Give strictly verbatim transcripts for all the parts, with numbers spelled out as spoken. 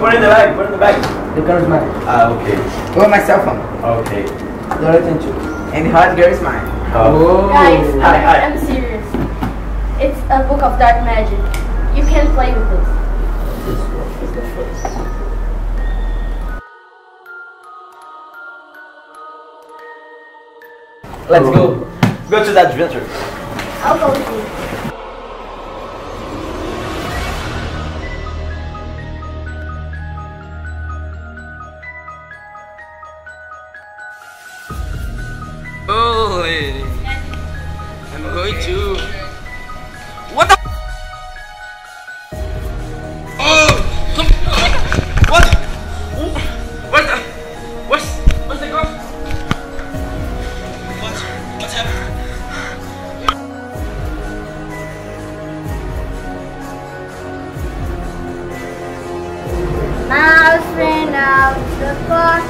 put it in the bag. Put it in the bag. The gun is mine. Ah, okay. Oh, my cell phone. Okay. The other thing too. And the hot girl is mine. Oh. Guys, Hi, hi. I'm serious. It's a book of dark magic. You can play with this. This one is the first. Let's go. Go to that adventure. I'll go with you. Holy. I'm going to. What the? Oh! Come. What? What the? What's. What's the go? What? What's happening? Mouse ran out the clock.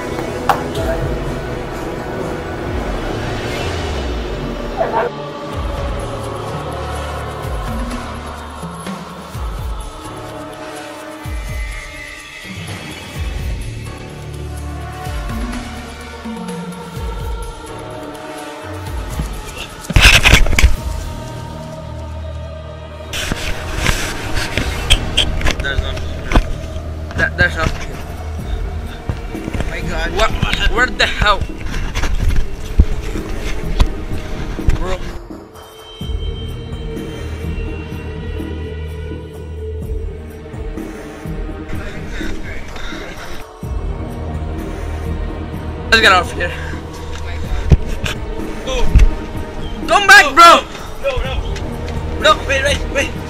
There's not. That, there's not. Oh my god. What? Where the hell? Bro. Let's get out of here. Go. Come back, bro! No, no. No, Wait, wait, wait.